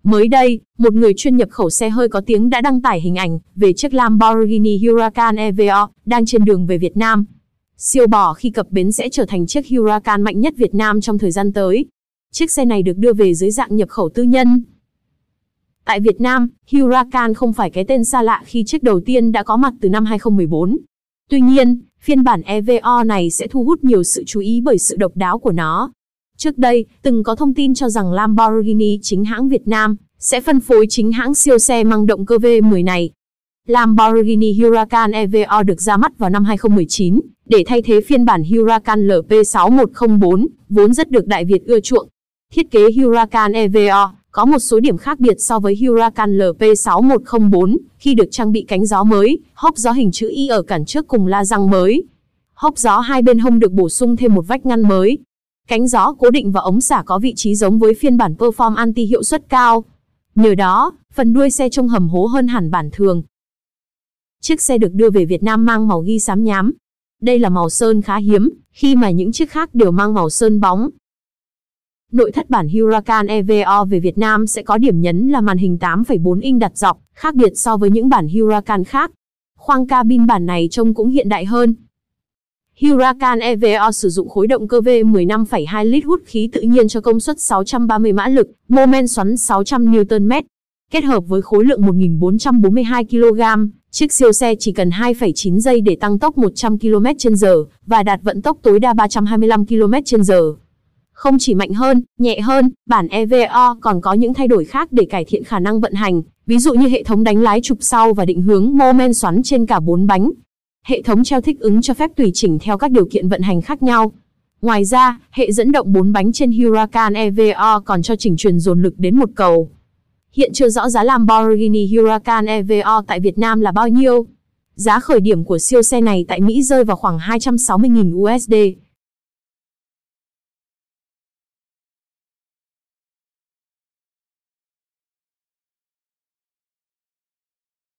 Mới đây, một người chuyên nhập khẩu xe hơi có tiếng đã đăng tải hình ảnh về chiếc Lamborghini Huracan EVO đang trên đường về Việt Nam. Siêu bò khi cập bến sẽ trở thành chiếc Huracan mạnh nhất Việt Nam trong thời gian tới. Chiếc xe này được đưa về dưới dạng nhập khẩu tư nhân. Tại Việt Nam, Huracan không phải cái tên xa lạ khi chiếc đầu tiên đã có mặt từ năm 2014. Tuy nhiên, phiên bản EVO này sẽ thu hút nhiều sự chú ý bởi sự độc đáo của nó. Trước đây, từng có thông tin cho rằng Lamborghini chính hãng Việt Nam sẽ phân phối chính hãng siêu xe mang động cơ V10 này. Lamborghini Huracan EVO được ra mắt vào năm 2019 để thay thế phiên bản Huracan LP6104, vốn rất được Đại Việt ưa chuộng. Thiết kế Huracan EVO có một số điểm khác biệt so với Huracan LP6104 khi được trang bị cánh gió mới, hốc gió hình chữ Y ở cản trước cùng la răng mới. Hốc gió hai bên hông được bổ sung thêm một vách ngăn mới. Cánh gió cố định và ống xả có vị trí giống với phiên bản Perform Anti hiệu suất cao. Nhờ đó, phần đuôi xe trông hầm hố hơn hẳn bản thường. Chiếc xe được đưa về Việt Nam mang màu ghi xám nhám. Đây là màu sơn khá hiếm, khi mà những chiếc khác đều mang màu sơn bóng. Nội thất bản Huracan EVO về Việt Nam sẽ có điểm nhấn là màn hình 8,4 inch đặt dọc, khác biệt so với những bản Huracan khác. Khoang cabin bản này trông cũng hiện đại hơn. Huracan EVO sử dụng khối động cơ V10 5,2 lít hút khí tự nhiên cho công suất 630 mã lực, mô men xoắn 600 Nm. Kết hợp với khối lượng 1.442 kg, chiếc siêu xe chỉ cần 2,9 giây để tăng tốc 100 km/h và đạt vận tốc tối đa 325 km/h. Không chỉ mạnh hơn, nhẹ hơn, bản EVO còn có những thay đổi khác để cải thiện khả năng vận hành, ví dụ như hệ thống đánh lái trục sau và định hướng mô men xoắn trên cả 4 bánh. Hệ thống treo thích ứng cho phép tùy chỉnh theo các điều kiện vận hành khác nhau. Ngoài ra, hệ dẫn động 4 bánh trên Huracan EVO còn cho chỉnh truyền dồn lực đến một cầu. Hiện chưa rõ giá Lamborghini Huracan EVO tại Việt Nam là bao nhiêu. Giá khởi điểm của siêu xe này tại Mỹ rơi vào khoảng 260.000 USD.